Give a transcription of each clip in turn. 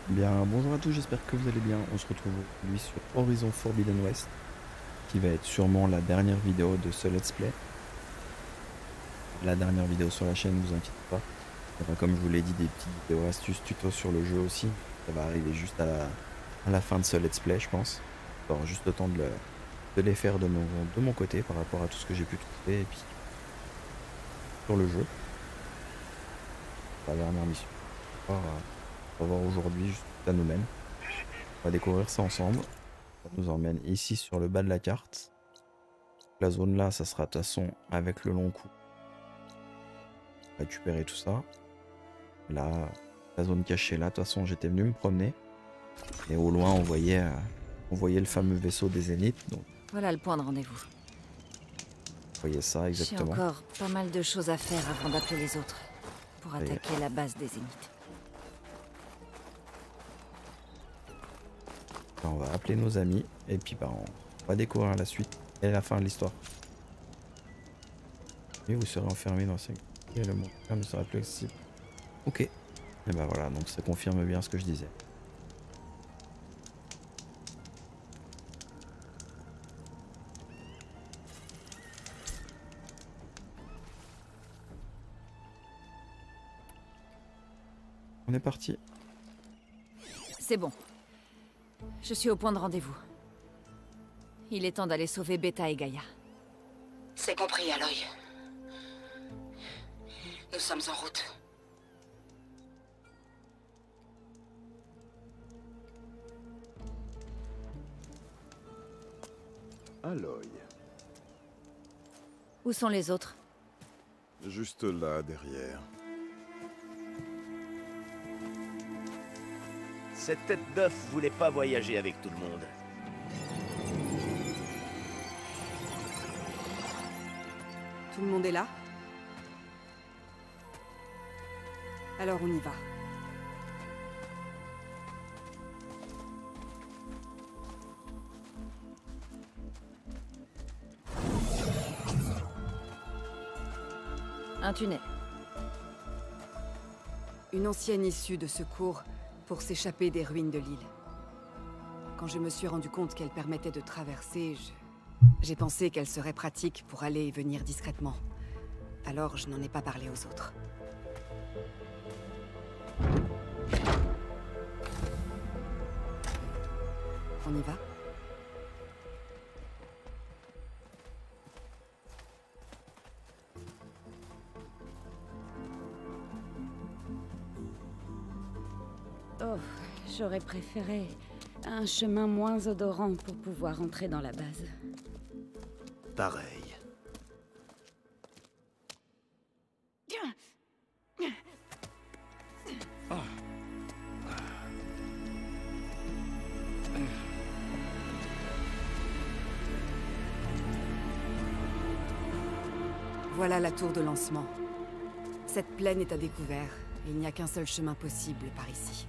Bien, bonjour à tous, j'espère que vous allez bien. On se retrouve aujourd'hui sur Horizon Forbidden West, qui va être sûrement la dernière vidéo de ce let's play. La dernière vidéo sur la chaîne, ne vous inquiétez pas. Il y aura, comme je vous l'ai dit, des petites vidéos astuces, tutos sur le jeu aussi. Ça va arriver juste à la fin de ce let's play, je pense. Alors juste le temps de les faire de mon côté par rapport à tout ce que j'ai pu trouver et puis sur le jeu. La dernière mission. On va voir aujourd'hui juste où ça nous mène. On va découvrir ça ensemble. Ça nous emmène ici sur le bas de la carte. La zone là, ça sera de toute façon avec le long coup. Récupérer tout ça. Là, la zone cachée là, de toute façon j'étais venu me promener. Et au loin on voyait le fameux vaisseau des Zéniths. Donc Voilà le point de rendez-vous. vous voyez ça J'ai exactement. encore pas mal de choses à faire avant d'appeler les autres. Pour Ça y est. attaquer la base des Zéniths. On va appeler nos amis. Et puis bah, on va découvrir la suite et la fin de l'histoire. Et vous serez enfermé dans ce... Et le monde ne sera plus accessible. Ok. Et bah voilà, donc ça confirme bien ce que je disais. On est parti. C'est bon. Je suis au point de rendez-vous. Il est temps d'aller sauver Beta et Gaïa. C'est compris, Aloy. Nous sommes en route. Aloy, Où sont les autres? juste là, derrière. Cette tête d'œuf voulait pas voyager avec tout le monde. Tout le monde est là? Alors on y va. Un tunnel. Une ancienne issue de secours pour s'échapper des ruines de l'île. Quand je me suis rendu compte qu'elle permettait de traverser, j'ai pensé qu'elle serait pratique pour aller et venir discrètement. Alors je n'en ai pas parlé aux autres. On y va? Oh, j'aurais préféré un chemin moins odorant pour pouvoir entrer dans la base. Pareil. Voilà la tour de lancement. Cette plaine est à découvert, et il n'y a qu'un seul chemin possible par ici.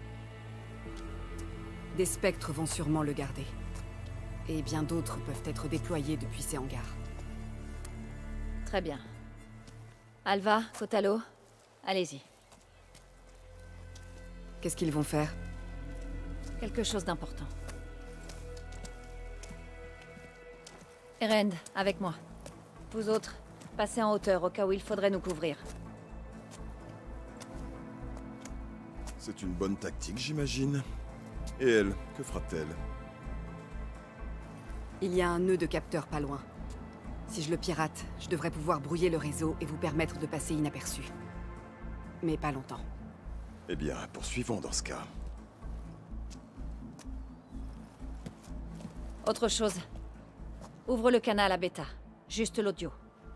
Des spectres vont sûrement le garder. Et bien d'autres peuvent être déployés depuis ces hangars. Très bien. Alva, Kotalo, allez-y. Qu'est-ce qu'ils vont faire? Quelque chose d'important. Erend, avec moi. Vous autres, passez en hauteur au cas où il faudrait nous couvrir. C'est une bonne tactique, j'imagine. Et elle, que fera-t-elle? Il y a un nœud de capteur pas loin. Si je le pirate, je devrais pouvoir brouiller le réseau et vous permettre de passer inaperçu. Mais pas longtemps. Eh bien, poursuivons dans ce cas. Autre chose. Ouvre le canal à Beta. Juste l'audio.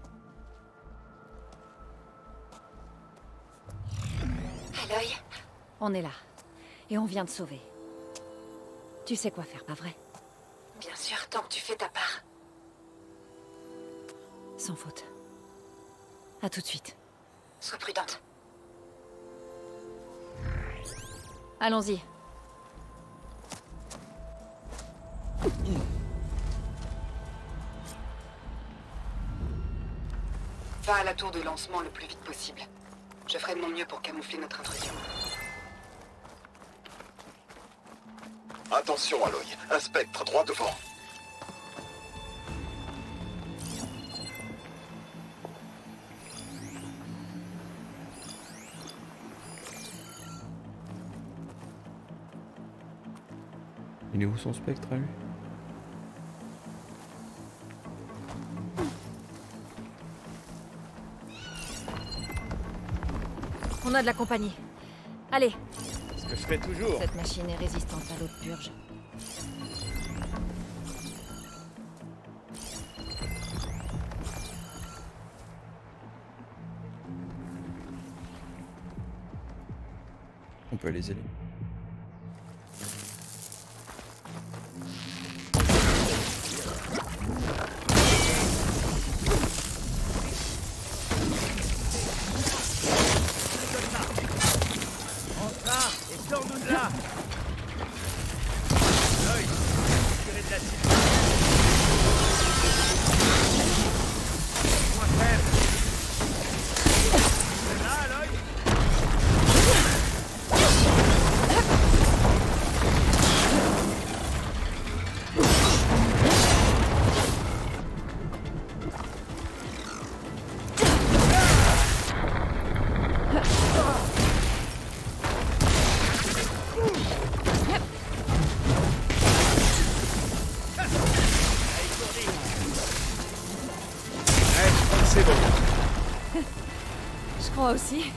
Aloy, On est là. Et on vient de sauver. Tu sais quoi faire, pas vrai? bien sûr, tant que tu fais ta part. Sans faute. À tout de suite. Sois prudente. Allons-y. Va à la tour de lancement le plus vite possible. Je ferai de mon mieux pour camoufler notre intrusion. Attention, Aloy. Un spectre droit devant. Il est où son spectre à lui? On a de la compagnie. Allez, Ce que je fais toujours. cette machine est résistante à l'eau de purge. On peut les aider. Entre là et sors-nous de là. Aloy, tirez de la cible. Moins faible. C'est là, Aloy. C'est bon. Je crois aussi.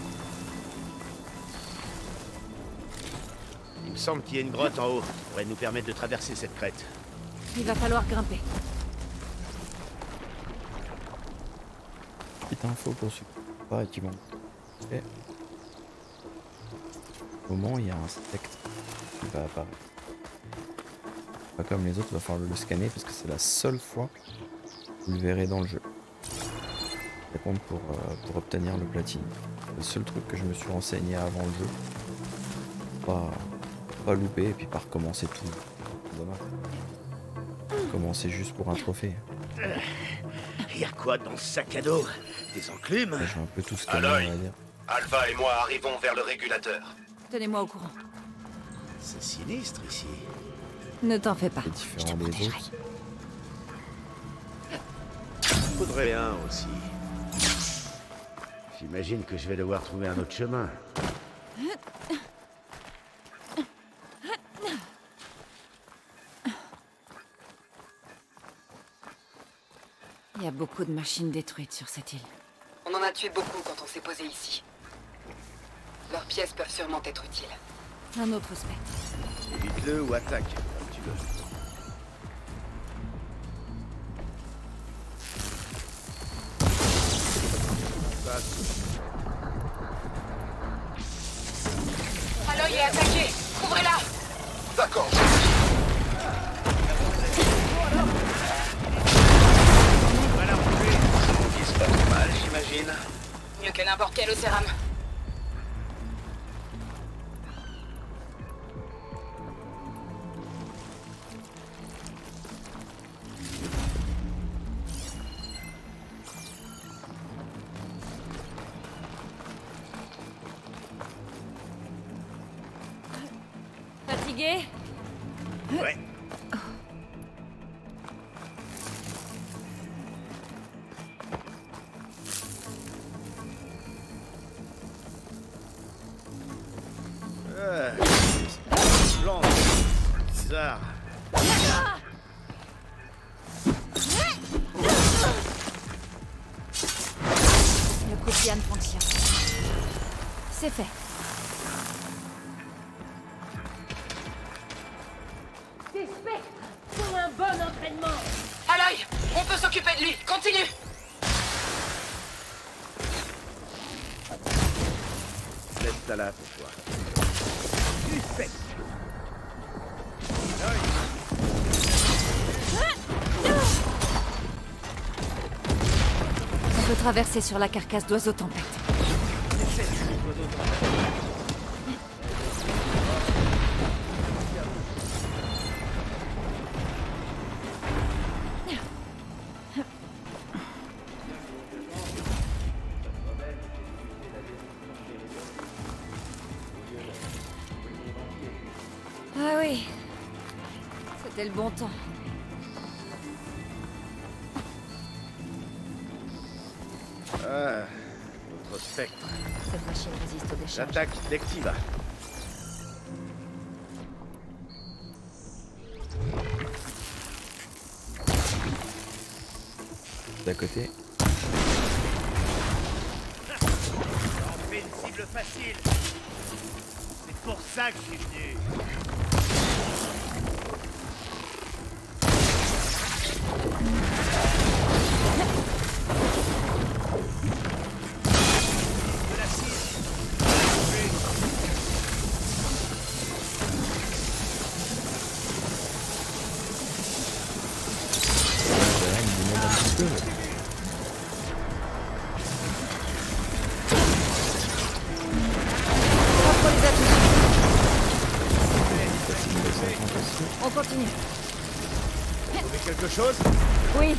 Il me semble qu'il y a une grotte en haut qui pourrait nous permettre de traverser cette crête. Il va falloir grimper. Petite info pour ceux qui ne pas et qui vont. Et... Au moment, il y a un spectre qui va apparaître. Pas comme les autres, il va falloir le scanner parce que c'est la seule fois que vous le verrez dans le jeu. Par contre, pour obtenir le platine, le seul truc que je me suis renseigné avant le jeu, pas louper et puis pas recommencer tout. Dommage. Commencer juste pour un trophée. Il y a quoi dans ce sac à dos? Des enclumes? Là, j'ai un peu tout scanné, Aloy. on va dire. Alpha et moi arrivons vers le régulateur. Tenez-moi au courant. C'est sinistre ici. Ne t'en fais pas. C'est différent des autres. Faudrait bien aussi. J'imagine que je vais devoir trouver un autre chemin. Il y a beaucoup de machines détruites sur cette île. On en a tué beaucoup quand on s'est posé ici. Leurs pièces peuvent sûrement être utiles. Un autre spectre. Évite-le ou attaque, comme tu veux. Aloy est attaquée. Couvrez-la. D'accord. Il se passe mal, j'imagine. Mieux que n'importe quel Océram. Fatigué? Ouais. Blanc. Bizarre. Le copiane fonctionne. C'est fait. Des spectres pour un bon entraînement. Aloy, on peut s'occuper de lui. Continue. Laisse-ta là pour toi. Suspect. On peut traverser sur la carcasse d'oiseau tempête. Ah oui, C'était le bon temps. Ah, notre spectre. Cette machine résiste aux décharges. L'attaque d'Ectiva. D'à côté. On fait une cible facile. C'est pour ça que je suis venu. De la cible. Voilà, il me demande un petit peu. Contre les atouts. Facile de s'enfoncer. On continue. Trouvé quelque chose? Oui.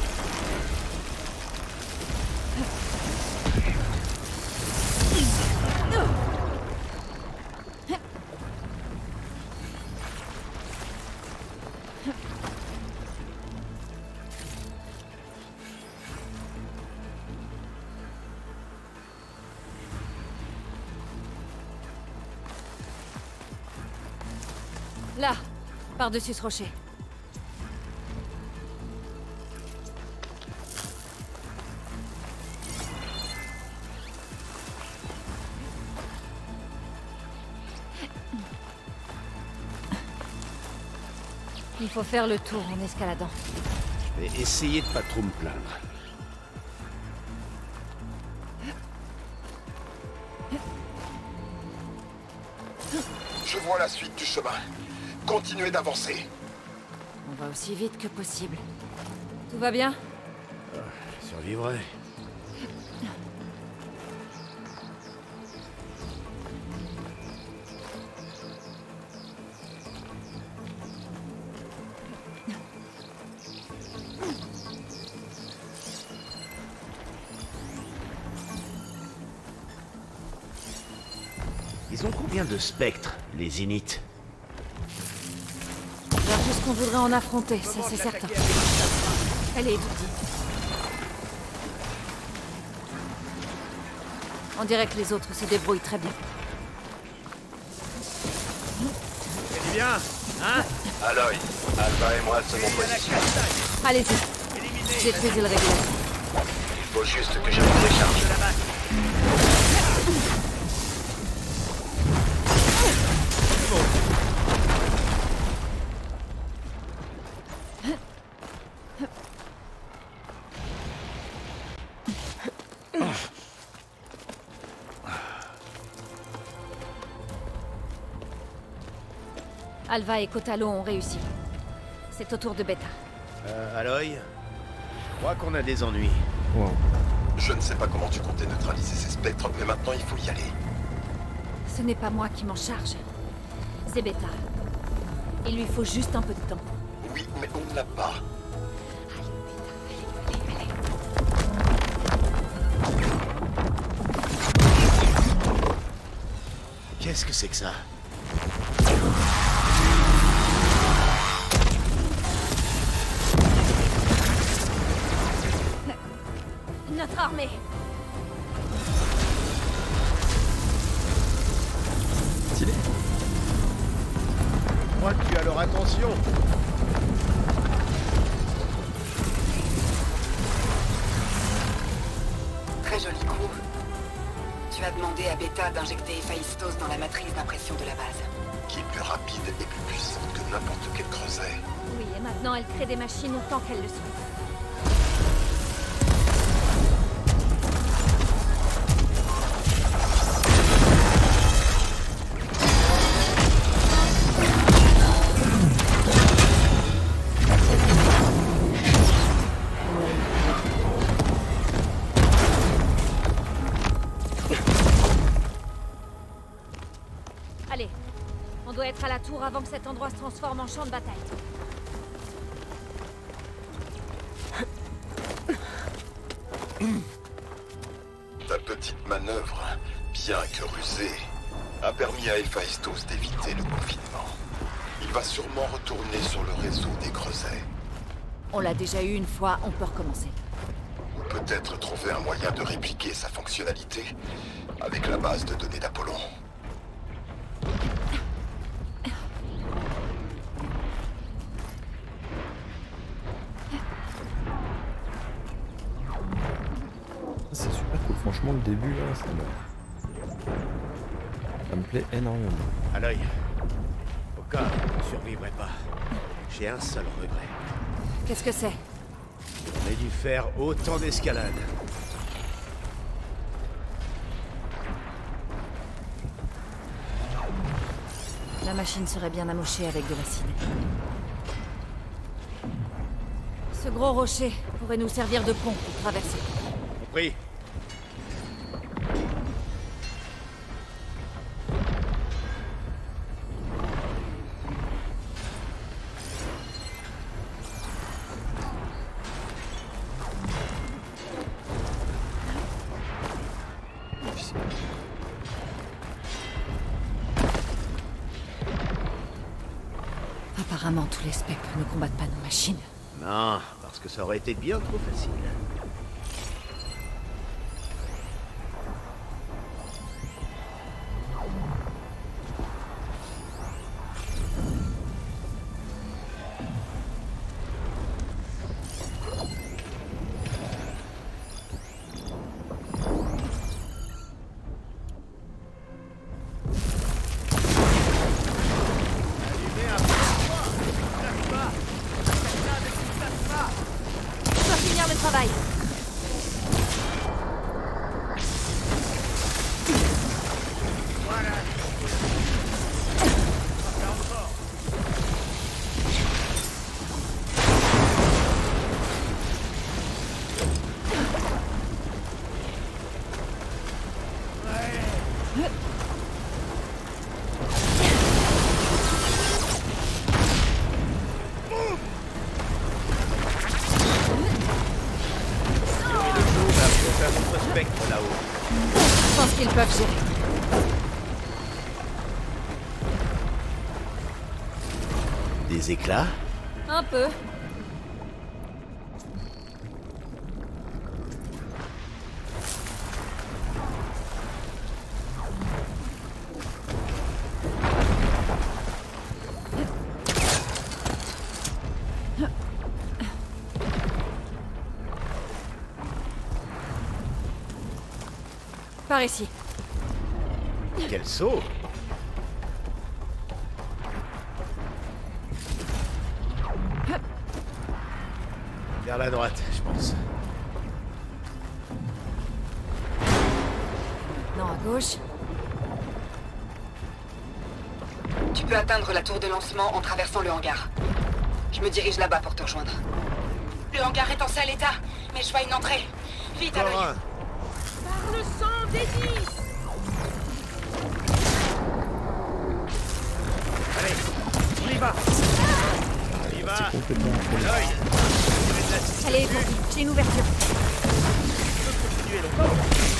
Là, par-dessus ce rocher. Il faut faire le tour en escaladant. Je vais essayer de pas trop me plaindre. Je vois la suite du chemin. Continuez d'avancer. On va aussi vite que possible. Tout va bien? Je survivrai. Ils ont combien de spectres, les Init? Tout ce qu'on voudrait en affronter, ça c'est certain. Elle est étourdie. On dirait que les autres se débrouillent très bien. C'est du bien, hein? Aloy, Alpha et moi sommes en À la position. Allez-y, castagne. Éliminé. détruisez le régulateur. Il faut juste que je me décharge. De la batte. Alva et Kotalo ont réussi. C'est au tour de Beta. Aloy, je crois qu'on a des ennuis. Wow. Je ne sais pas comment tu comptais neutraliser ces spectres, mais maintenant il faut y aller. Ce n'est pas moi qui m'en charge. C'est Beta. Il lui faut juste un peu de temps. Oui, mais on ne l'a pas. Qu'est-ce que c'est que ça? Notre armée. Stylé. Je crois que tu as leur attention. Très joli coup. Tu as demandé à Beta d'injecter Héphaïstos dans la matrice d'impression de la base. Qui est plus rapide et plus puissante que n'importe quel creuset. Oui, et maintenant elle crée des machines autant qu'elle le souhaite. Allez, on doit être à la tour avant que cet endroit se transforme en champ de bataille. Ta petite manœuvre, bien que rusée, a permis à Héphaïstos d'éviter le confinement. Il Il va sûrement retourner sur le réseau des creusets. On l'a déjà eu une fois, on peut recommencer. Ou peut-être trouver un moyen de répliquer sa fonctionnalité avec la base de données d'Apollon. C'est super cool, franchement le début là, ça me plaît énormément. À l'œil. Au cas où on ne survivrait pas, j'ai un seul regret. Qu'est-ce que c'est? On a dû faire autant d'escalade. La machine serait bien amochée avec de l'acide. Ce gros rocher pourrait nous servir de pont pour traverser. Compris. Apparemment, tous les spectres ne combattent pas nos machines. Non, parce que ça aurait été bien trop facile. Travail. Je pense qu'ils peuvent gérer. Des éclats? Un peu. Par ici. Quel saut! Vers la droite, je pense. Non, à gauche. Tu peux atteindre la tour de lancement en traversant le hangar. Je me dirige là-bas pour te rejoindre. Le hangar est en sale état, mais je vois une entrée. Vite à l'œil. Par le sang d'Edis! Allez, on y va! On y va! C'est complètement incroyable. L'œil! Allez, j'ai une ouverture. Continuez longtemps.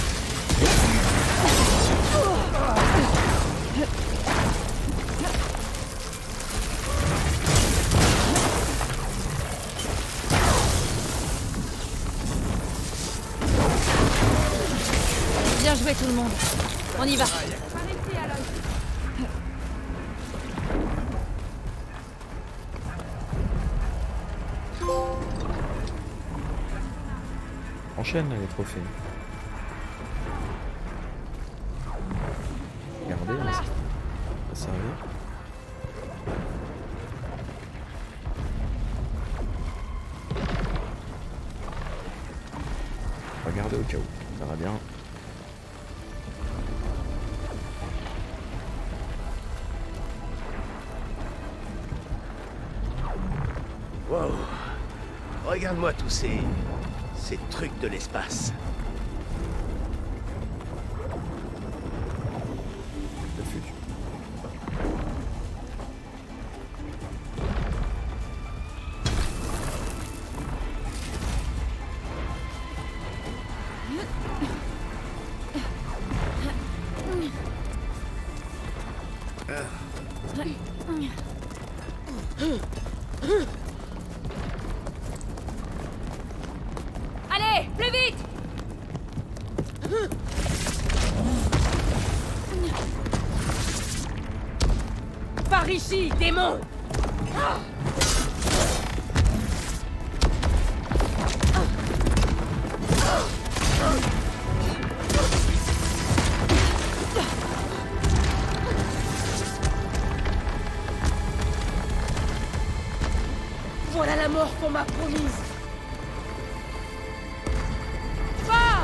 Bien joué tout le monde. On y va. Enchaîne les trophées. Regardez, là, ça va servir. Regardez au cas où, ça va bien. Wow! Regarde-moi tous ces trucs de l'espace. Le futur. Par ici, démon! Voilà la mort qu'on m'a promise. Va!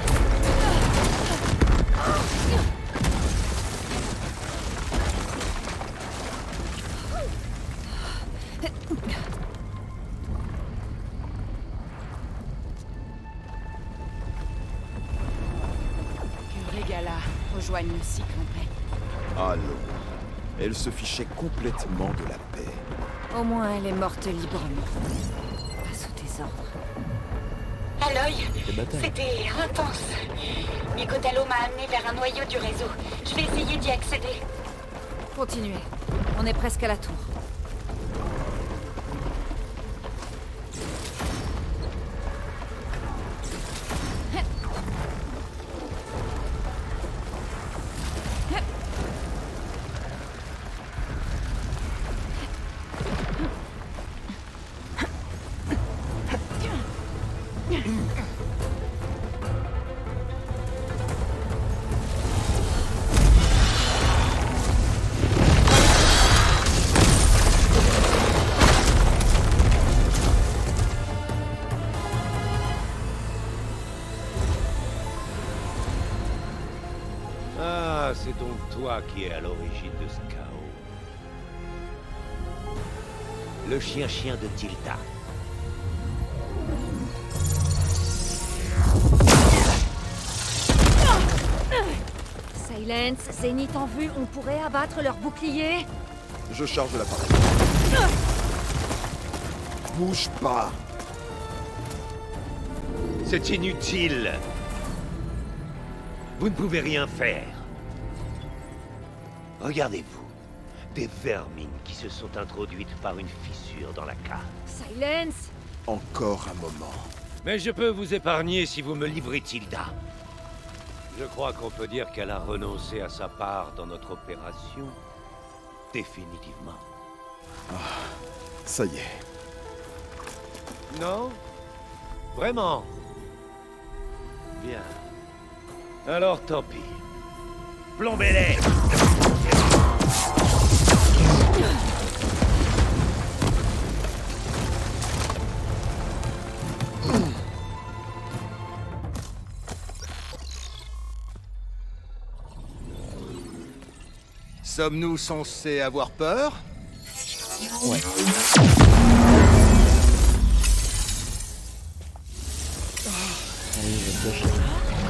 Que Régala rejoigne le cycle en pleine. Allons. Elle se fichait complètement de la paix. Au moins, elle est morte librement. Pas sous tes ordres. Aloy, Des batailles. c'était intense. Nicotalo m'a amené vers un noyau du réseau. Je vais essayer d'y accéder. Continuez. On est presque à la tour. Ah, c'est donc toi qui es à l'origine de ce chaos. Le chien-chien de Tilda. Silence, Zénith en vue, on pourrait abattre leur bouclier. Je charge l'appareil. Bouge pas. C'est inutile. Vous ne pouvez rien faire. Regardez-vous. Des vermines qui se sont introduites par une fissure dans la cave. Silence! Encore un moment. Mais je peux vous épargner si vous me livrez Tilda. Je crois qu'on peut dire qu'elle a renoncé à sa part dans notre opération. Définitivement. Ça y est. Non? Vraiment? Bien. Alors tant pis. Plombez-les! Sommes-nous censés avoir peur? Ouais. Allez, je vais te lâcher.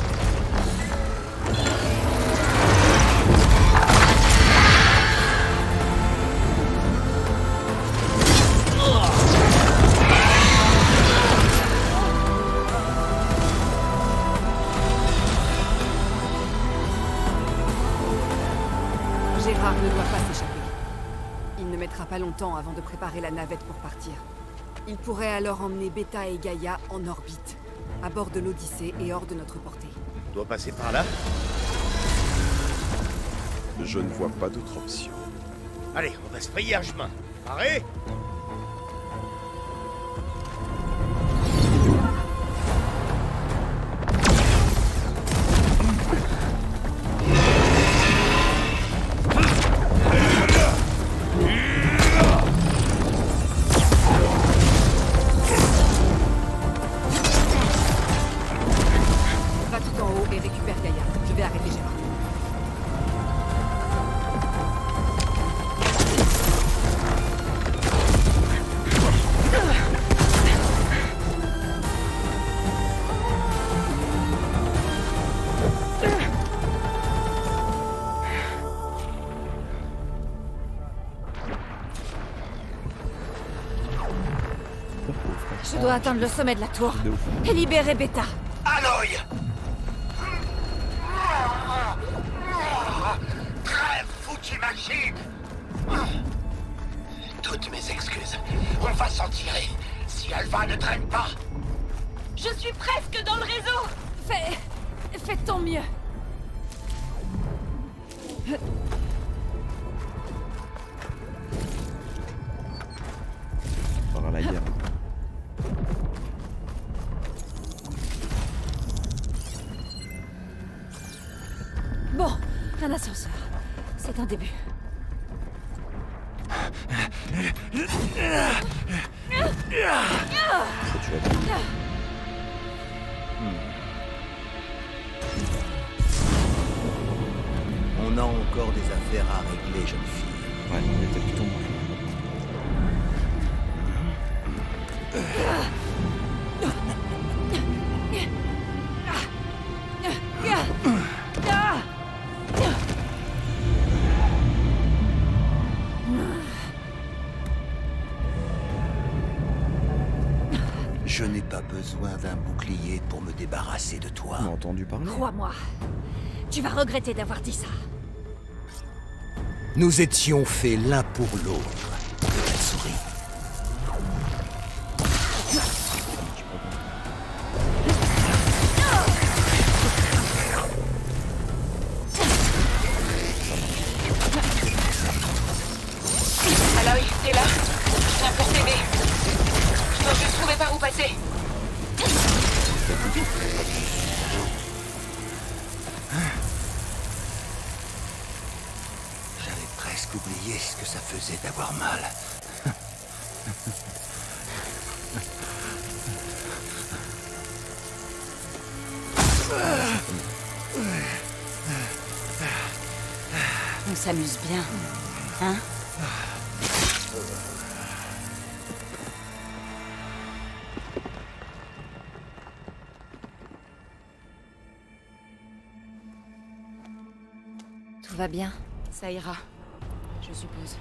Gérard ne doit pas s'échapper. Il ne mettra pas longtemps avant de préparer la navette pour partir. Il pourrait alors emmener Beta et Gaïa en orbite, à bord de l'Odyssée et hors de notre portée. On doit passer par là? Je ne vois pas d'autre option. Allez, on va se payer un chemin. Paré? Va tout en haut et récupère Gaïa. Je vais arrêter Gérard. Je dois atteindre le sommet de la tour De ouf. et libérer Beta. Aloy! Crève, foutu machine! Toutes mes excuses. On va s'en tirer. Si Alva ne traîne pas. Je suis presque dans le réseau. Faites Tant mieux. On part à la guerre. Bon, un ascenseur. C'est un début. Faut tuer la fille. On a encore des affaires à régler, jeune fille. Ouais, on était plutôt bon. Je n'ai pas besoin d'un bouclier pour me débarrasser de toi. On a entendu parler. Crois-moi, tu vas regretter d'avoir dit ça. Nous étions faits l'un pour l'autre. Elle sourit. Aloy, t'es là? Je viens pour t'aider. Je dois juste trouver par où passer. J'avais presque oublié ce que ça faisait d'avoir mal. On s'amuse bien, hein? Tout va bien. Ça ira, je suppose.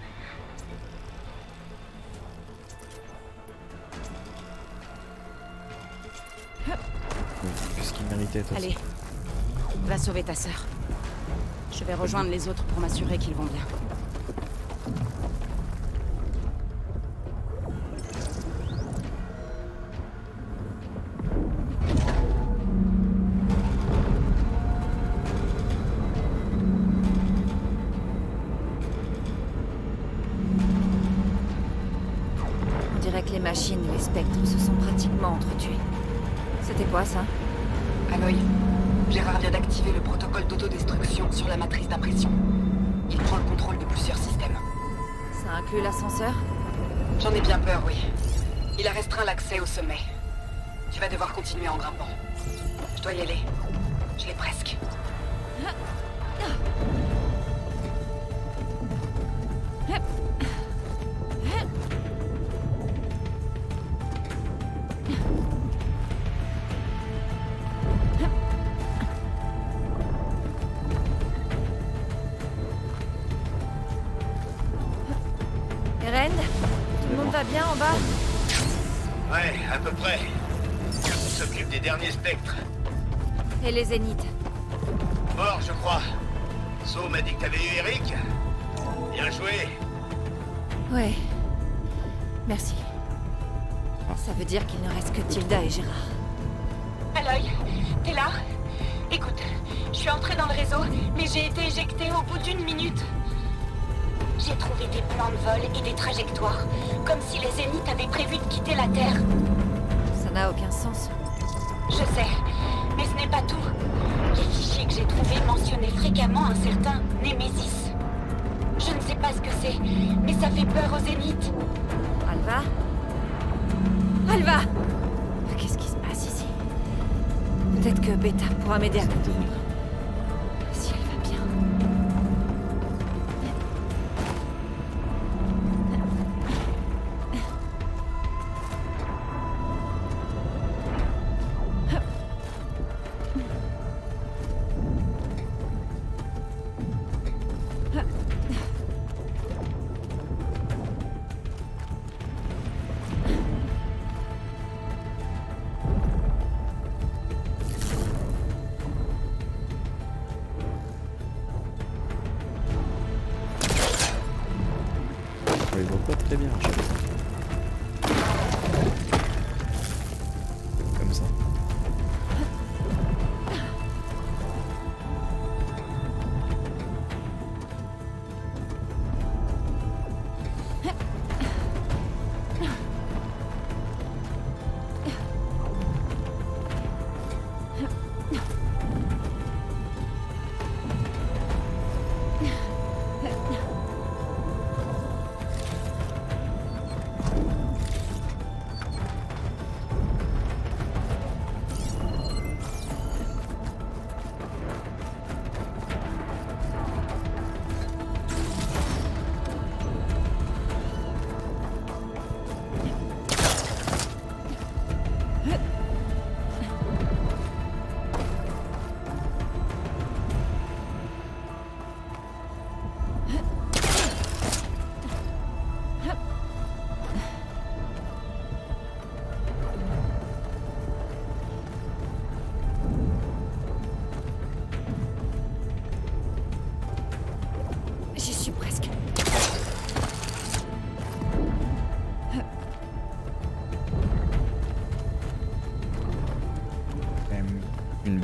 Qu'est-ce qu'il méritait, toi? Allez, va sauver ta sœur. Je vais rejoindre les autres pour m'assurer qu'ils vont bien. On dirait que les machines et les spectres se sont pratiquement entretués. C'était quoi ça? Aloy, Gérard vient d'activer le protocole d'autodestruction sur la matrice d'impression. Il prend le contrôle de plusieurs systèmes. Ça inclut l'ascenseur? J'en ai bien peur, oui. Il a restreint l'accès au sommet. Tu vas devoir continuer en grimpant. Je dois y aller. Je l'ai presque. Eren, tout le monde va bien en bas? Ouais, à peu près. On s'occupe des derniers spectres. Et les zéniths? Mort, je crois. So m'a dit que t'avais eu Eric. Bien joué. Ouais. Merci. Ça veut dire qu'il ne reste que Tilda et Gérard. Aloy, t'es là? Écoute, je suis entrée dans le réseau, mais j'ai été éjectée au bout d'1 minute. J'ai trouvé des plans de vol et des trajectoires, comme si les zéniths avaient prévu de quitter la Terre. Ça n'a aucun sens. Je sais, mais ce n'est pas tout. Les fichiers que j'ai trouvés mentionnaient fréquemment un certain Némésis. Je ne sais pas ce que c'est, mais ça fait peur aux zéniths. Alva? Alva! Qu'est-ce qui se passe ici? Peut-être que Beta pourra m'aider à comprendre. Si elle va bien. On les voit pas très bien, je sais pas. Comme ça.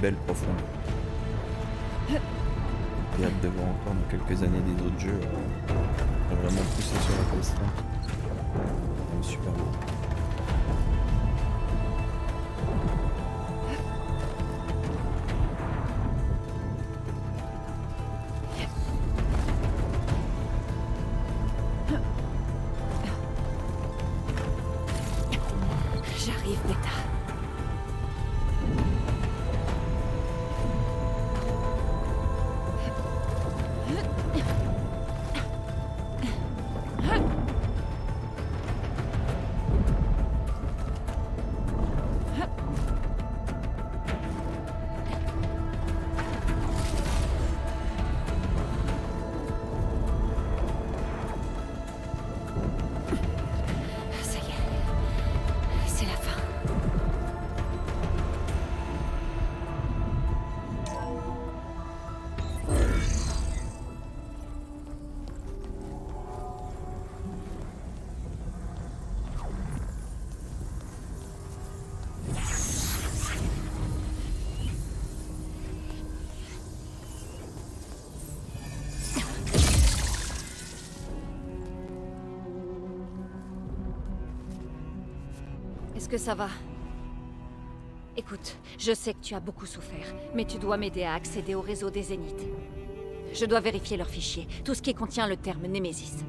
belle profonde. J'ai hâte de voir encore dans quelques années des autres jeux vraiment pousser sur la PS5. Super beau. J'arrive, Beta. Ça y est. C'est la fin. Est-ce que ça va? Écoute, je sais que tu as beaucoup souffert, mais tu dois m'aider à accéder au réseau des Zéniths. Je dois vérifier leurs fichiers, tout ce qui contient le terme Némésis.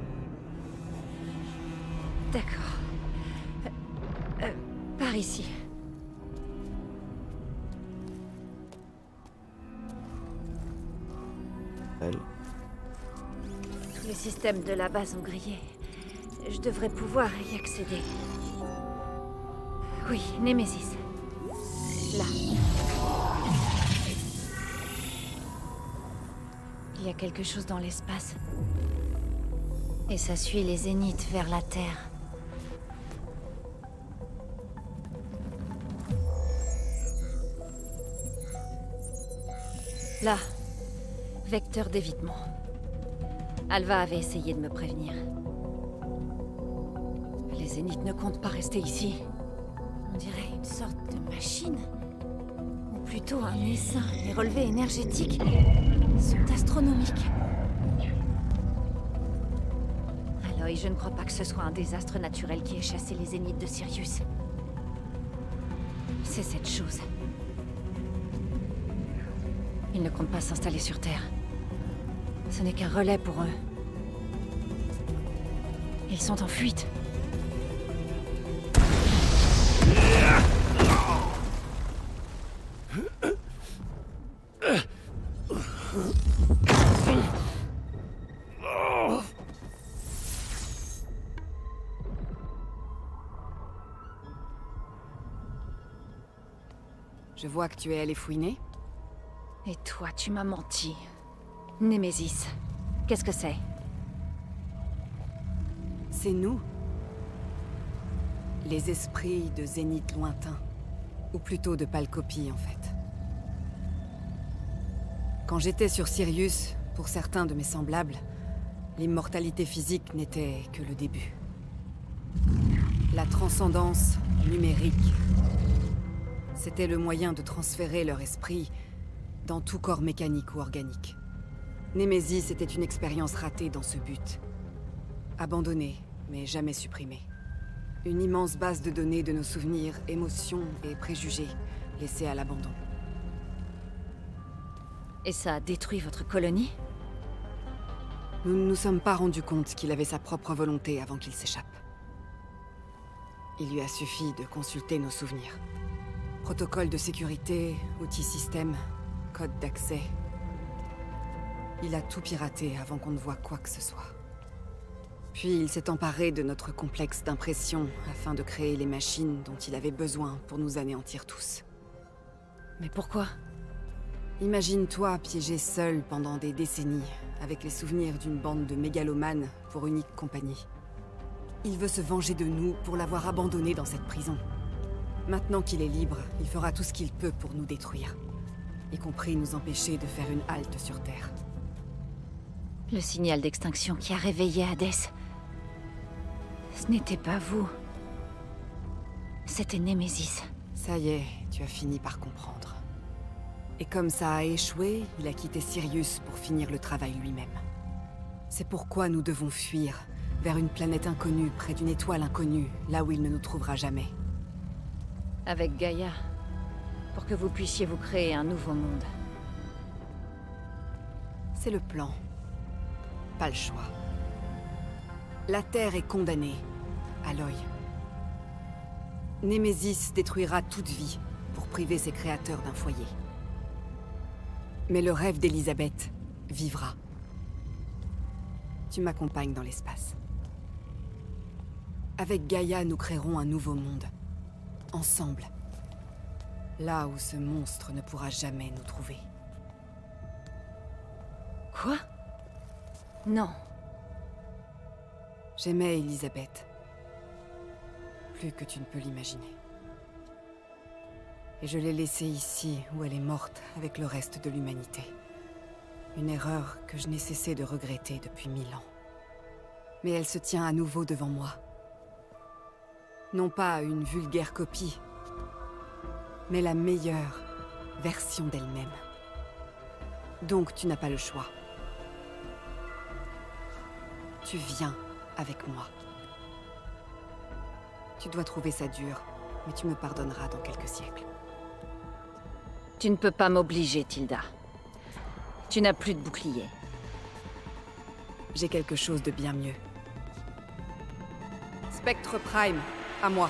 D'accord. Par ici. Elle. Tous les systèmes de la base ont grillé. Je devrais pouvoir y accéder. Oui, Némésis. Là. Il y a quelque chose dans l'espace. Et ça suit les Zéniths vers la Terre. Là. Vecteur d'évitement. Alva avait essayé de me prévenir. Les Zéniths ne comptent pas rester ici. On dirait une sorte de machine. Ou plutôt un essaim. Les relevés énergétiques sont astronomiques. Aloy, je ne crois pas que ce soit un désastre naturel qui ait chassé les Zéniths de Sirius. C'est cette chose. Ils ne comptent pas s'installer sur Terre. Ce n'est qu'un relais pour eux. Ils sont en fuite. Je vois que tu es allé fouiner. Et toi, tu m'as menti. Némésis. Qu'est-ce que c'est? C'est nous. Les esprits de Zénith lointains. Ou plutôt de pâle copie, en fait. Quand j'étais sur Sirius, pour certains de mes semblables, l'immortalité physique n'était que le début. La transcendance numérique, c'était le moyen de transférer leur esprit dans tout corps mécanique ou organique. Némésis était une expérience ratée dans ce but. Abandonnée, mais jamais supprimée. Une immense base de données de nos souvenirs, émotions et préjugés, laissés à l'abandon. Et ça a détruit votre colonie? Nous ne nous sommes pas rendus compte qu'il avait sa propre volonté avant qu'il s'échappe. Il lui a suffi de consulter nos souvenirs. Protocole de sécurité, outils système, code d'accès. Il a tout piraté avant qu'on ne voie quoi que ce soit. Puis il s'est emparé de notre complexe d'impression afin de créer les machines dont il avait besoin pour nous anéantir tous. Mais pourquoi? Imagine-toi piégé seul pendant des décennies, avec les souvenirs d'une bande de mégalomanes pour unique compagnie. Il veut se venger de nous pour l'avoir abandonné dans cette prison. Maintenant qu'il est libre, il fera tout ce qu'il peut pour nous détruire. Y compris nous empêcher de faire une halte sur Terre. Le signal d'extinction qui a réveillé Hadès. Ce n'était pas vous. C'était Némésis. Ça y est, tu as fini par comprendre. Et comme ça a échoué, il a quitté Sirius pour finir le travail lui-même. C'est pourquoi nous devons fuir, vers une planète inconnue, près d'une étoile inconnue, là où il ne nous trouvera jamais. Avec Gaïa, pour que vous puissiez vous créer un nouveau monde. C'est le plan. Pas le choix. La Terre est condamnée, Aloy. Némésis détruira toute vie pour priver ses créateurs d'un foyer. Mais le rêve d'Elisabeth vivra. Tu m'accompagnes dans l'espace. Avec Gaïa, nous créerons un nouveau monde. Ensemble. Là où ce monstre ne pourra jamais nous trouver. Quoi? Non. J'aimais Elisabeth. Plus que tu ne peux l'imaginer. Et je l'ai laissée ici, où elle est morte, avec le reste de l'humanité. Une erreur que je n'ai cessé de regretter depuis 1000 ans. Mais elle se tient à nouveau devant moi. Non pas une vulgaire copie, mais la meilleure version d'elle-même. Donc tu n'as pas le choix. Tu viens avec moi. Tu dois trouver ça dur, mais tu me pardonneras dans quelques siècles. Tu ne peux pas m'obliger, Tilda. Tu n'as plus de bouclier. J'ai quelque chose de bien mieux. Spectre Prime, à moi.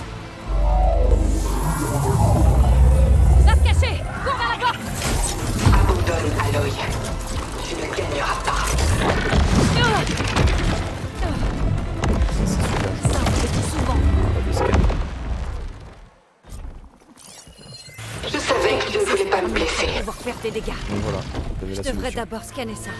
Va se cacher! Cours vers la porte! Abandonne, Aloy. Tu ne gagneras pas. Ça, on le dit souvent. Pas de scan. Je savais que tu ne voulais pas me blesser. Pouvoir faire des dégâts. Donc voilà, t'avais Je la devrais solution. d'abord scanner ça.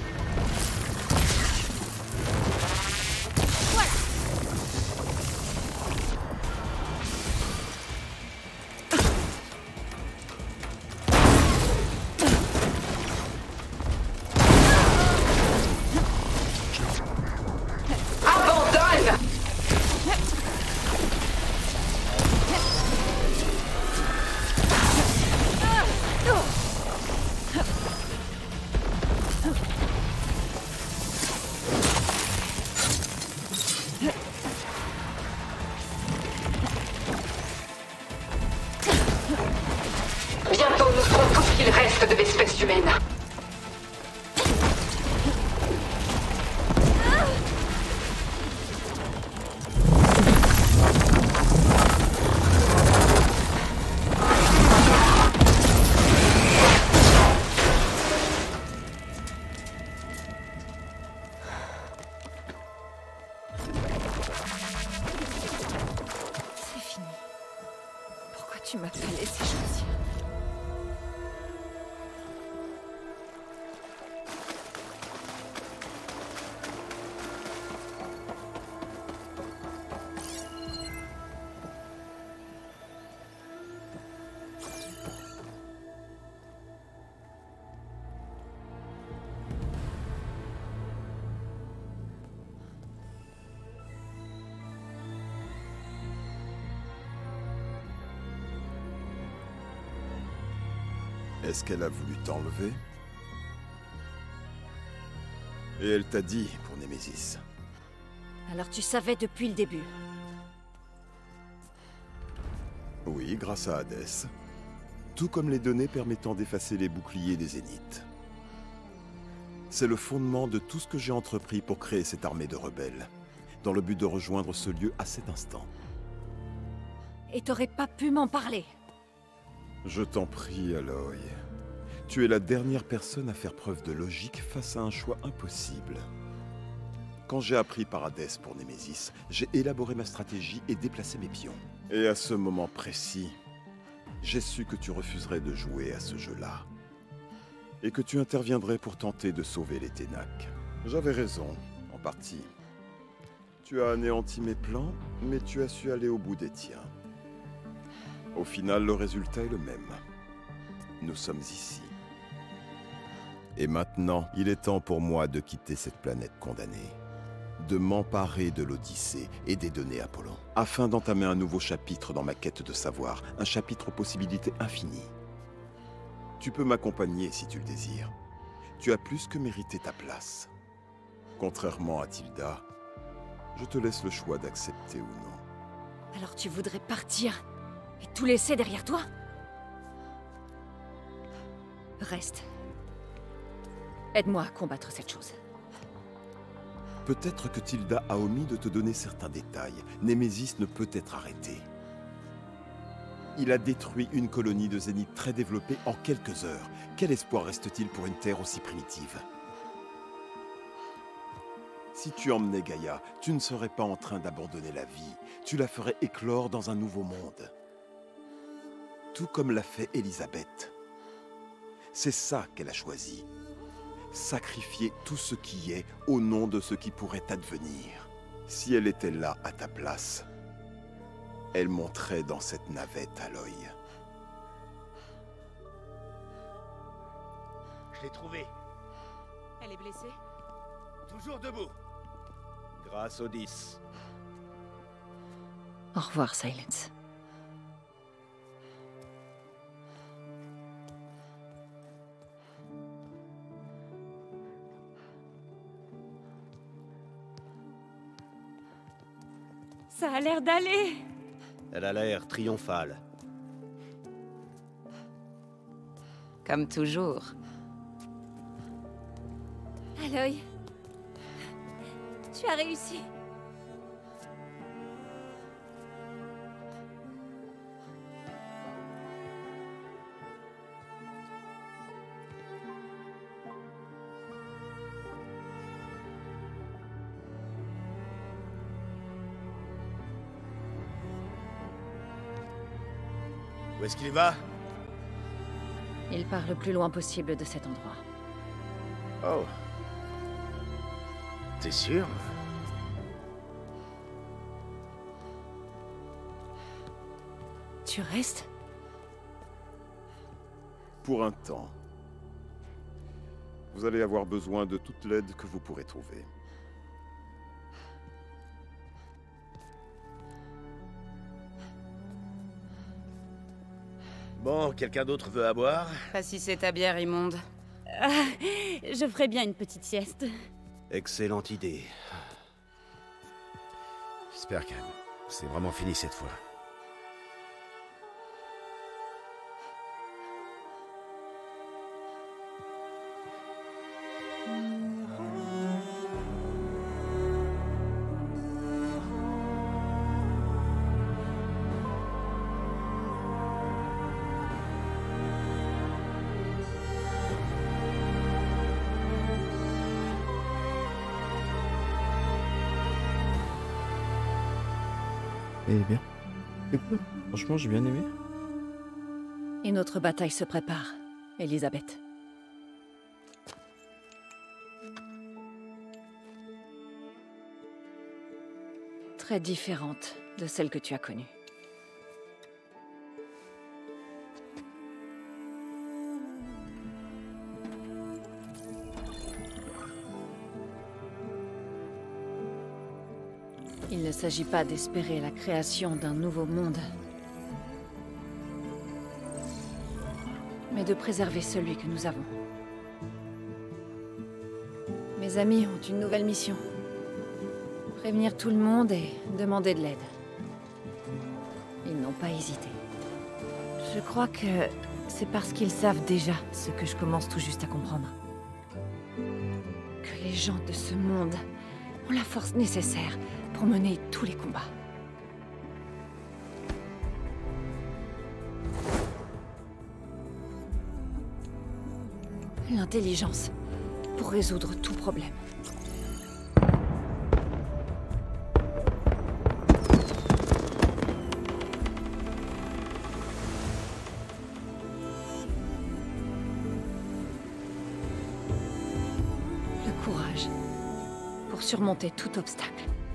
Abandonne! Bientôt, nous serons tout ce qu'il reste de l'espèce humaine. C'est fini. Pourquoi tu m'as pas laissé choisir? Est-ce qu'elle a voulu t'enlever? Et elle t'a dit pour Némésis. Alors tu savais depuis le début. Oui, grâce à Hadès. Tout comme les données permettant d'effacer les boucliers des Zéniths. C'est le fondement de tout ce que j'ai entrepris pour créer cette armée de rebelles, dans le but de rejoindre ce lieu à cet instant. Et t'aurais pas pu m'en parler. Je t'en prie, Aloy. Tu es la dernière personne à faire preuve de logique face à un choix impossible. Quand j'ai appris par Hadès pour Némésis, j'ai élaboré ma stratégie et déplacé mes pions. Et à ce moment précis, j'ai su que tu refuserais de jouer à ce jeu-là. Et que tu interviendrais pour tenter de sauver les Ténac. J'avais raison, en partie. Tu as anéanti mes plans, mais tu as su aller au bout des tiens. Au final, le résultat est le même. Nous sommes ici. Et maintenant, il est temps pour moi de quitter cette planète condamnée. De m'emparer de l'Odyssée et des données Apollon, afin d'entamer un nouveau chapitre dans ma quête de savoir, un chapitre aux possibilités infinies. Tu peux m'accompagner si tu le désires. Tu as plus que mérité ta place. Contrairement à Tilda, je te laisse le choix d'accepter ou non. Alors tu voudrais partir et tout laisser derrière toi? Reste. Aide-moi à combattre cette chose. Peut-être que Tilda a omis de te donner certains détails. Némésis ne peut être arrêté. Il a détruit une colonie de zéniths très développée en quelques heures. Quel espoir reste-t-il pour une Terre aussi primitive? Si tu emmenais Gaïa, tu ne serais pas en train d'abandonner la vie. Tu la ferais éclore dans un nouveau monde. Tout comme l'a fait Elisabeth. C'est ça qu'elle a choisi. Sacrifier tout ce qui est au nom de ce qui pourrait advenir. Si elle était là à ta place, elle monterait dans cette navette, Aloy. Je l'ai trouvée. Elle est blessée? Toujours debout. Grâce aux 10. Au revoir, Silence. Ça a l'air d'aller. Elle a l'air triomphale. Comme toujours. Aloy, tu as réussi. Où est-ce qu'il va? Il part le plus loin possible de cet endroit. Oh. T'es sûr? Tu restes? Pour un temps. Vous allez avoir besoin de toute l'aide que vous pourrez trouver. Bon, quelqu'un d'autre veut à boire? Pas si c'est ta bière immonde. Ah, je ferais bien une petite sieste. Excellente idée. J'espère que c'est vraiment fini cette fois. Eh bien. C'est cool. Franchement, j'ai bien aimé. Une autre bataille se prépare, Elisabeth. Très différente de celle que tu as connue. Il ne s'agit pas d'espérer la création d'un nouveau monde, mais de préserver celui que nous avons. Mes amis ont une nouvelle mission. Prévenir tout le monde et demander de l'aide. Ils n'ont pas hésité. Je crois que c'est parce qu'ils savent déjà ce que je commence tout juste à comprendre. Que les gens de ce monde ont la force nécessaire pour mener tous les combats. L'intelligence pour résoudre tout problème. Le courage pour surmonter tout obstacle.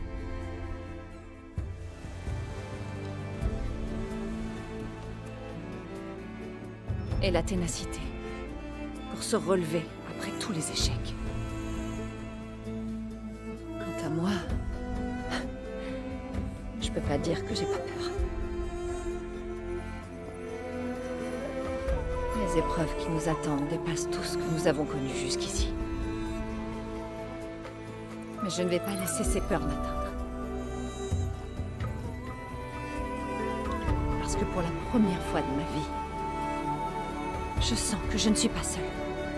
Et la ténacité pour se relever après tous les échecs. Quant à moi, je peux pas dire que j'ai pas peur. Les épreuves qui nous attendent dépassent tout ce que nous avons connu jusqu'ici. Mais je ne vais pas laisser ces peurs m'atteindre. Parce que pour la première fois de ma vie, je sens que je ne suis pas seule.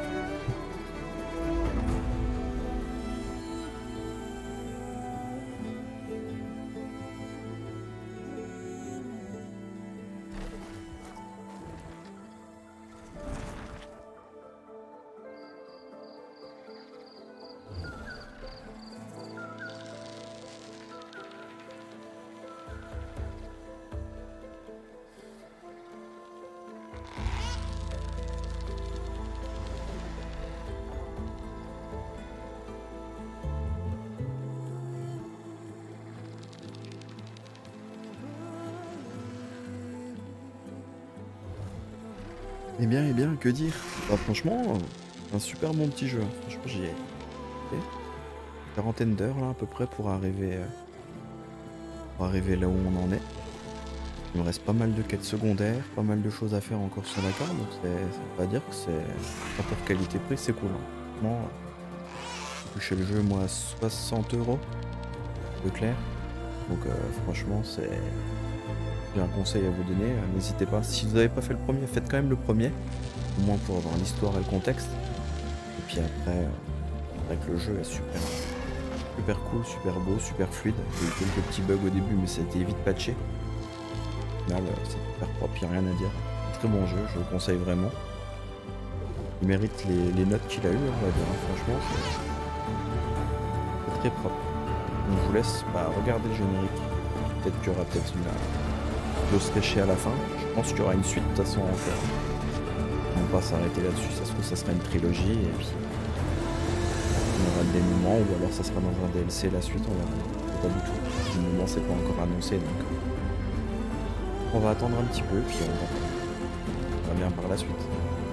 Eh bien, que dire? Bah, franchement, un super bon petit jeu. Franchement, j'y ai fait une quarantaine d'heures là à peu près pour arriver là où on en est. Il me reste pas mal de quêtes secondaires, pas mal de choses à faire encore sur la carte, donc ça veut pas dire que c'est rapport qualité-prix, c'est cool. Hein. Franchement, j'ai touché le jeu moi à 60 € de clair. Donc franchement, j'ai un conseil à vous donner, n'hésitez pas. Si vous n'avez pas fait le premier, faites quand même le premier, au moins pour avoir l'histoire et le contexte. Et puis après, avec le jeu est super cool, super beau, super fluide. Il y a eu quelques petits bugs au début, mais ça a été vite patché. Au final, c'est super propre, il n'y a rien à dire. Très bon jeu, je le conseille vraiment. Il mérite les notes qu'il a eues, on va dire. Franchement, c'est très propre. Donc je vous laisse regarder le générique. Peut-être qu'il y aura une Ghost à la fin. Je pense qu'il y aura une suite de toute façon à faire. On va pas s'arrêter là-dessus, ça se trouve ça sera une trilogie et puis on aura le dénouement ou alors ça sera dans un DLC la suite, on verra pas du tout. Le dénouement c'est pas encore annoncé donc on va attendre un petit peu puis on va bien par la suite.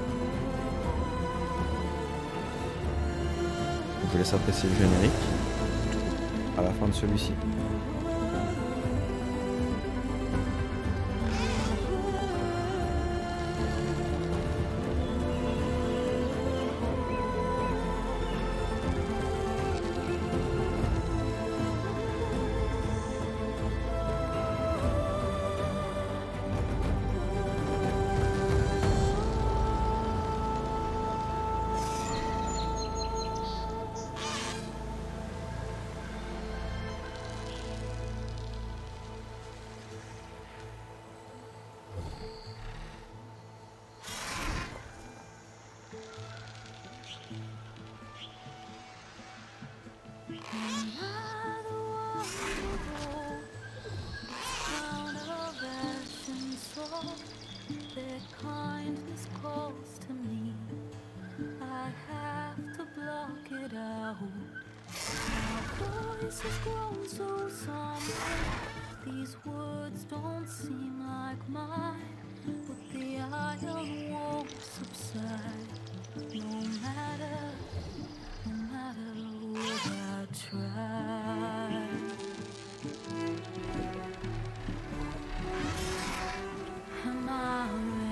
Je vous laisse apprécier le générique à la fin de celui-ci. These words don't seem like mine, but the iron won't subside. No matter what I try. And my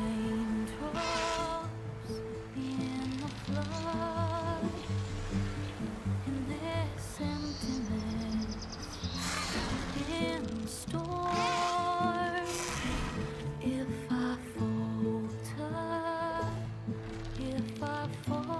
raindrops in the flood, in this emptiness, in the storm. If I falter, if I fall.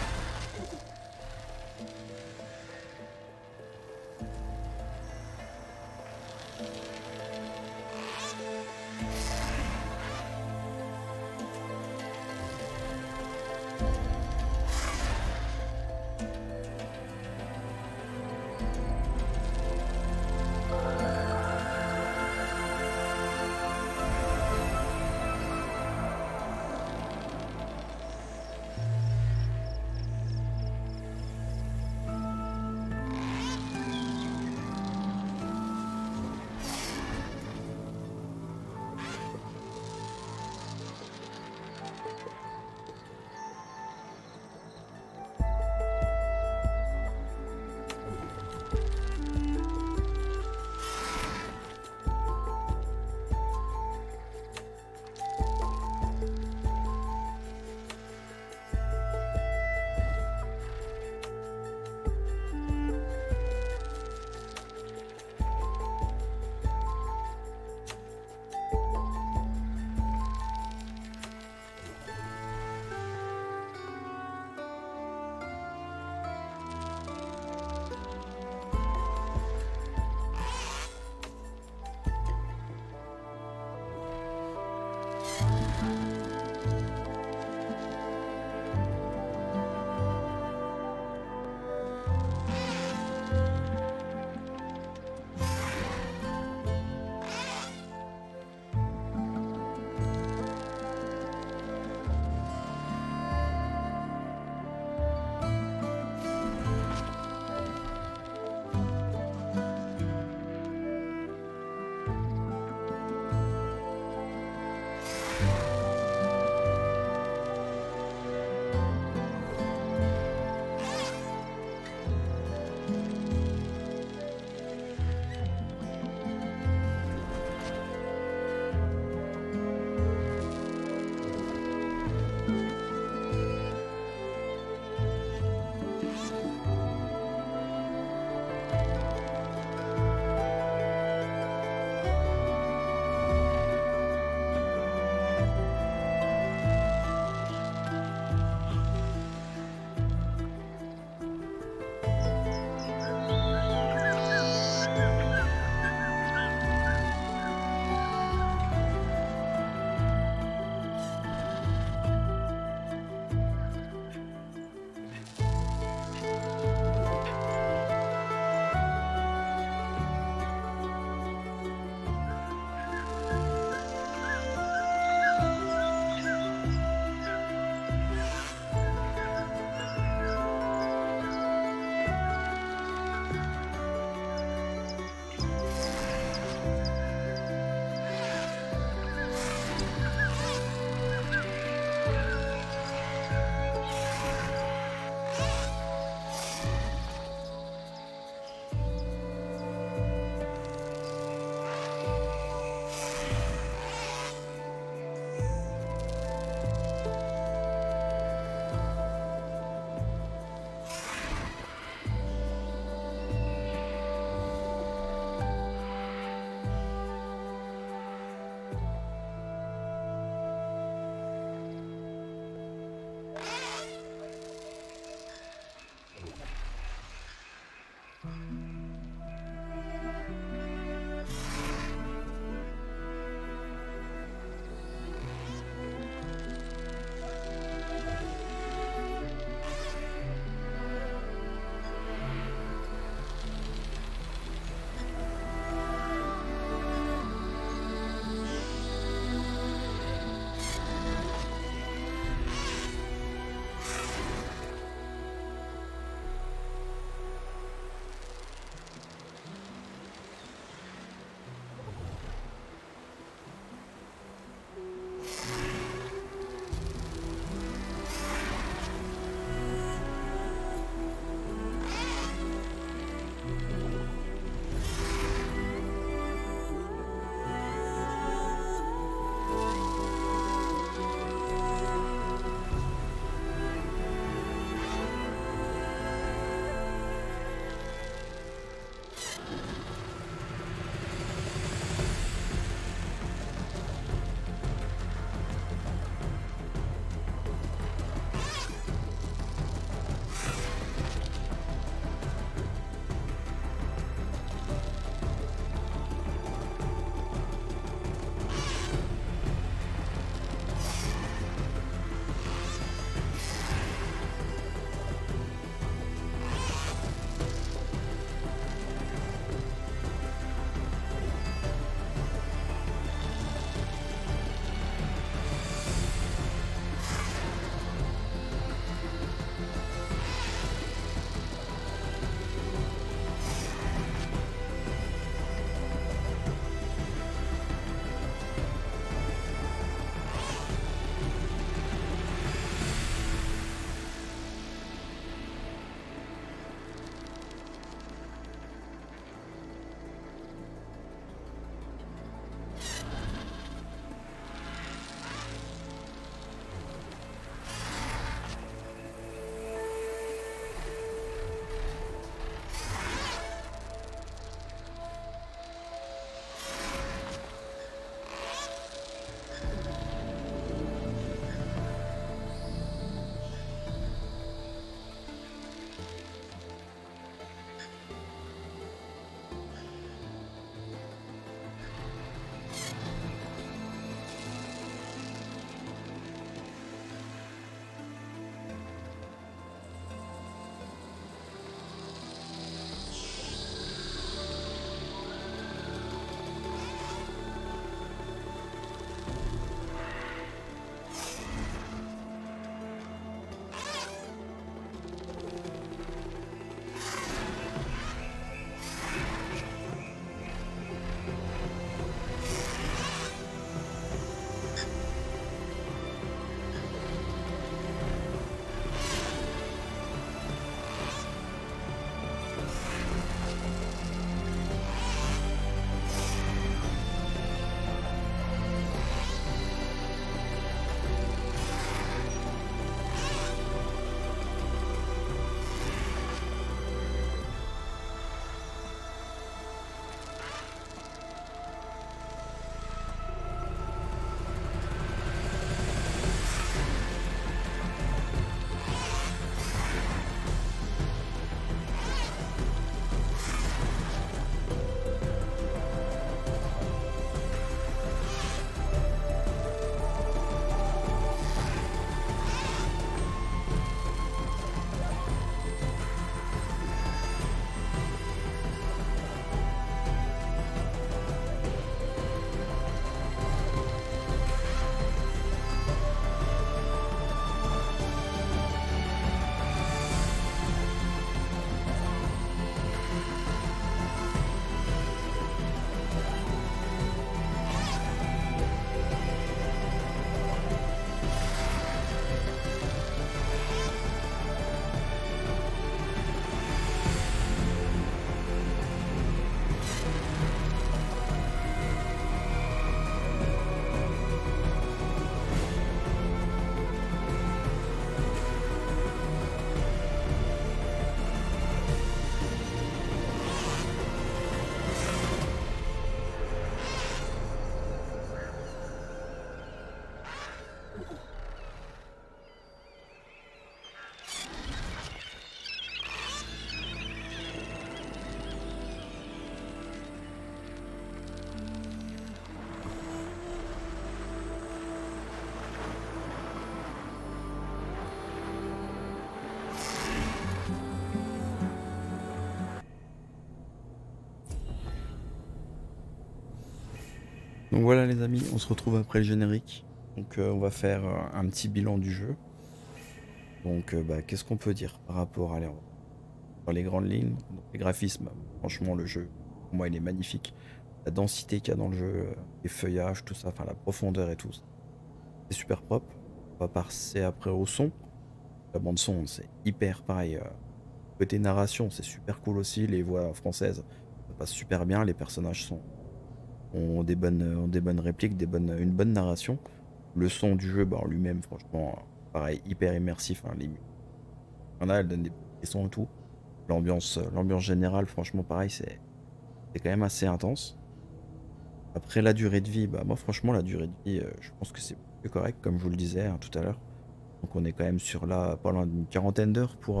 Donc voilà les amis, on se retrouve après le générique. Donc on va faire un petit bilan du jeu. Donc bah, qu'est-ce qu'on peut dire par rapport à dans les grandes lignes, donc, les graphismes, franchement le jeu, pour moi il est magnifique. La densité qu'il y a dans le jeu, les feuillages, tout ça, enfin la profondeur et tout, c'est super propre. On va passer après au son. La bande son, c'est hyper pareil. Côté narration, c'est super cool aussi. Les voix françaises, ça passe super bien. Les personnages ont des bonnes répliques, une bonne narration. Le son du jeu, bah, en lui-même, franchement, pareil, hyper immersif. Hein, elle donne des sons et tout. L'ambiance générale, franchement, pareil, c'est quand même assez intense. Après la durée de vie, bah moi franchement la durée de vie, je pense que c'est plus correct, comme je vous le disais hein, tout à l'heure. Donc on est quand même sur là, pas loin d'une quarantaine d'heures pour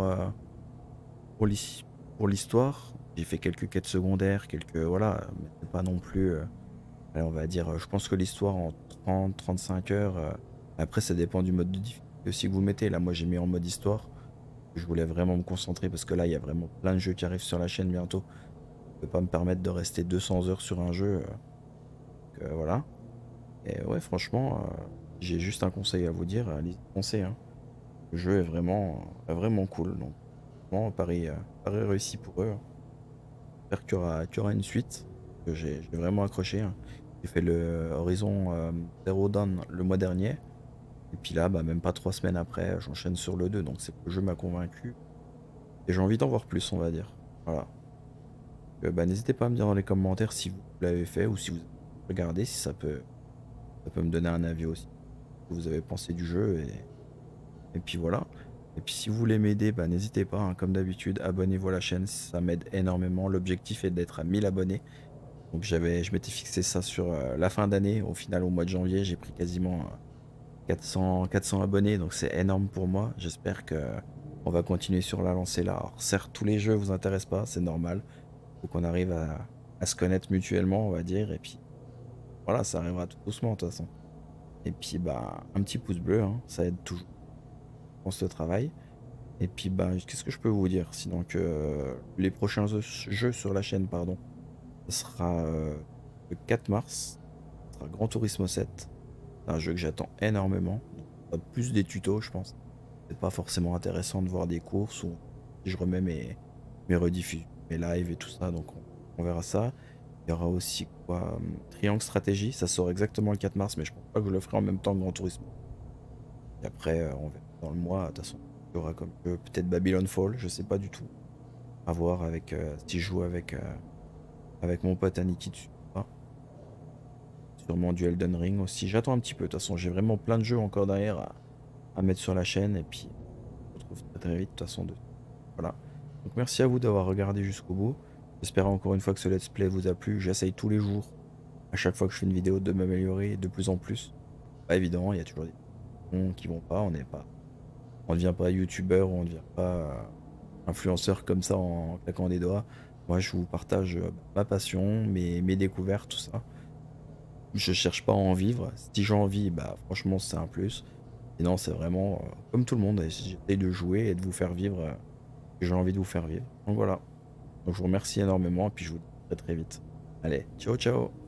l'histoire. J'ai fait quelques quêtes secondaires, voilà, mais c'est pas non plus. Allez, on va dire, je pense que l'histoire en 30-35 heures. Après ça dépend du mode de difficulté aussi que vous mettez. Là moi j'ai mis en mode histoire. Je voulais vraiment me concentrer parce que là il y a vraiment plein de jeux qui arrivent sur la chaîne bientôt. Je peux pas me permettre de rester 200 heures sur un jeu. Voilà. Et ouais, franchement, j'ai juste un conseil à vous dire, foncez, hein. Le jeu est vraiment cool. Donc, vraiment, pari réussi pour eux. J'espère qu'il y aura une suite. Que j'ai vraiment accroché. Hein. J'ai fait le Horizon Zero Dawn le mois dernier. Et puis là, bah, même pas 3 semaines après, j'enchaîne sur le 2. Donc le jeu m'a convaincu. Et j'ai envie d'en voir plus, on va dire. Voilà. Bah, n'hésitez pas à me dire dans les commentaires si vous l'avez fait ou si vous regardez, si ça peut me donner un avis aussi. Ce que vous avez pensé du jeu et puis voilà. Et puis si vous voulez m'aider, bah, n'hésitez pas, hein, comme d'habitude, abonnez-vous à la chaîne, ça m'aide énormément. L'objectif est d'être à 1000 abonnés. Donc je m'étais fixé ça sur la fin d'année. Au final, au mois de janvier, j'ai pris quasiment 400 abonnés, donc c'est énorme pour moi. J'espère que on va continuer sur la lancée là. Alors certes, tous les jeux vous intéressent pas, c'est normal. Faut qu'on arrive à se connaître mutuellement, on va dire, et puis voilà, ça arrivera tout doucement de toute façon. Et puis bah un petit pouce bleu, hein, ça aide toujours dans ce travail. Et puis bah qu'est-ce que je peux vous dire sinon que les prochains jeux sur la chaîne, pardon, ce sera le 4 mars, ce sera Gran Turismo 7. C'est un jeu que j'attends énormément. Plus des tutos, je pense. C'est pas forcément intéressant de voir des courses ou si je remets mes rediffusions, mes lives et tout ça, donc on verra ça. Il y aura aussi quoi, Triangle Stratégie, ça sort exactement le 4 mars, mais je pense pas que je le ferai en même temps que Gran Turismo. Et après, on verra dans le mois, de toute façon, il y aura comme peut-être Babylon Fall, je sais pas du tout. À voir avec si je joue avec mon pote Aniki dessus. Sûrement du Elden Ring aussi. J'attends un petit peu, de toute façon, j'ai vraiment plein de jeux encore derrière à mettre sur la chaîne, et puis on se retrouve très vite, de toute façon. Voilà. Donc merci à vous d'avoir regardé jusqu'au bout. J'espère encore une fois que ce let's play vous a plu. J'essaye tous les jours, à chaque fois que je fais une vidéo, de m'améliorer de plus en plus. Pas évident, il y a toujours des gens qui vont pas. On ne devient pas youtubeur, on ne devient pas influenceur comme ça en claquant des doigts. Moi je vous partage ma passion, mes découvertes, tout ça. Je cherche pas à en vivre. Si j'en vis, bah franchement c'est un plus. Sinon c'est vraiment comme tout le monde. J'essaye de jouer et de vous faire vivre ce que j'ai envie de vous faire vivre. Donc voilà. Donc je vous remercie énormément et puis je vous dis à très vite. Allez, ciao ciao.